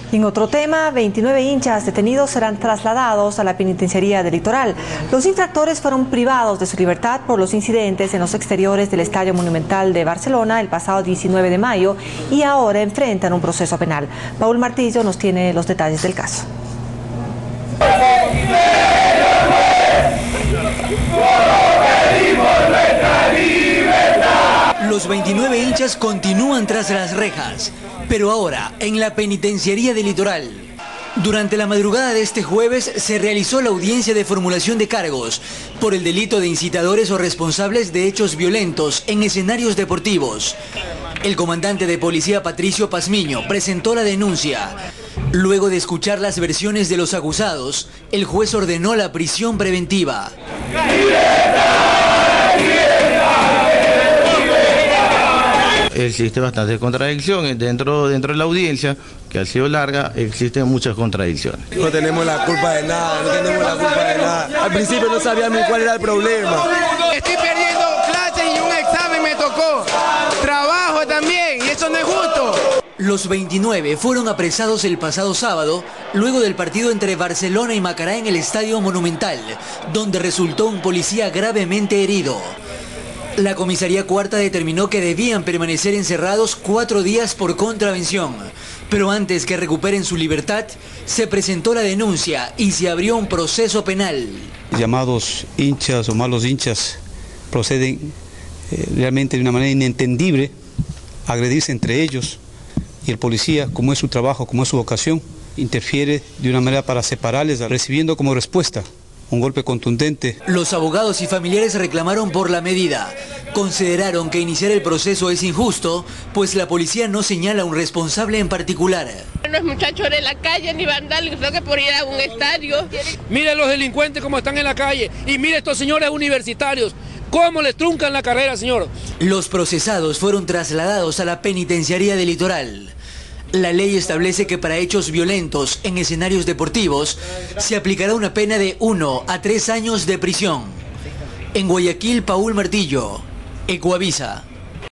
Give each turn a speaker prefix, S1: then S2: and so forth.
S1: Y en otro tema, 29 hinchas detenidos serán trasladados a la penitenciaría del Litoral. Los infractores fueron privados de su libertad por los incidentes en los exteriores del Estadio Monumental de Barcelona el pasado 19 de mayo y ahora enfrentan un proceso penal. Paul Martillo nos tiene los detalles del caso.
S2: Los 29 hinchas continúan tras las rejas, pero ahora en la penitenciaría del Litoral. Durante la madrugada de este jueves se realizó la audiencia de formulación de cargos por el delito de incitadores o responsables de hechos violentos en escenarios deportivos. El comandante de policía Patricio Pazmiño presentó la denuncia. Luego de escuchar las versiones de los acusados, el juez ordenó la prisión preventiva.
S3: Existe bastante contradicción dentro de la audiencia, que ha sido larga, existen muchas contradicciones.
S4: No tenemos la culpa de nada, no tenemos la culpa de nada. Al principio no sabíamos cuál era el problema.
S5: Estoy perdiendo clases y un examen me tocó. Trabajo también, y eso no es justo.
S2: Los 29 fueron apresados el pasado sábado, luego del partido entre Barcelona y Macará en el Estadio Monumental, donde resultó un policía gravemente herido. La comisaría cuarta determinó que debían permanecer encerrados 4 días por contravención. Pero antes que recuperen su libertad, se presentó la denuncia y se abrió un proceso penal.
S6: Llamados hinchas o malos hinchas proceden realmente de una manera inentendible a agredirse entre ellos, y el policía, como es su trabajo, como es su vocación, interfiere de una manera para separarles, recibiendo como respuesta un golpe contundente.
S2: Los abogados y familiares reclamaron por la medida. Consideraron que iniciar el proceso es injusto, pues la policía no señala a un responsable en particular.
S7: No es muchachos de la calle ni vandálicos, sino que por ir a un estadio.
S8: Mire los delincuentes cómo están en la calle y mire estos señores universitarios, cómo les truncan la carrera, señor.
S2: Los procesados fueron trasladados a la penitenciaría del Litoral. La ley establece que para hechos violentos en escenarios deportivos se aplicará una pena de 1 a 3 años de prisión. En Guayaquil, Paul Martillo, Ecuavisa.